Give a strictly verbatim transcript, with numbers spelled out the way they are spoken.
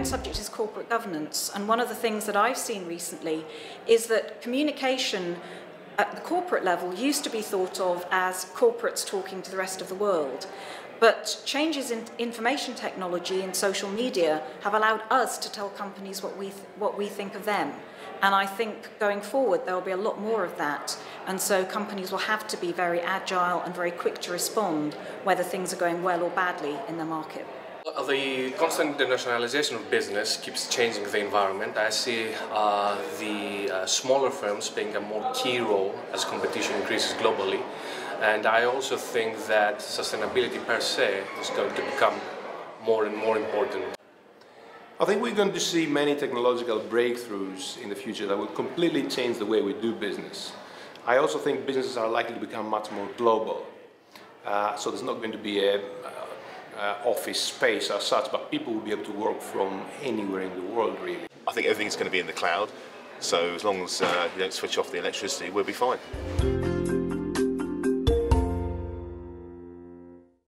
main subject is corporate governance, and one of the things that I've seen recently is that communication at the corporate level used to be thought of as corporates talking to the rest of the world. But changes in information technology and social media have allowed us to tell companies what we, th what we think of them. And I think going forward there will be a lot more of that. And so companies will have to be very agile and very quick to respond whether things are going well or badly in the market. The constant internationalization of business keeps changing the environment. I see uh, the uh, smaller firms playing a more key role as competition increases globally. And I also think that sustainability per se is going to become more and more important. I think we're going to see many technological breakthroughs in the future that will completely change the way we do business. I also think businesses are likely to become much more global. Uh, so there's not going to be a uh, office space as such, but people will be able to work from anywhere in the world, really. I think everything's going to be in the cloud, so as long as uh, you don't switch off the electricity, we'll be fine.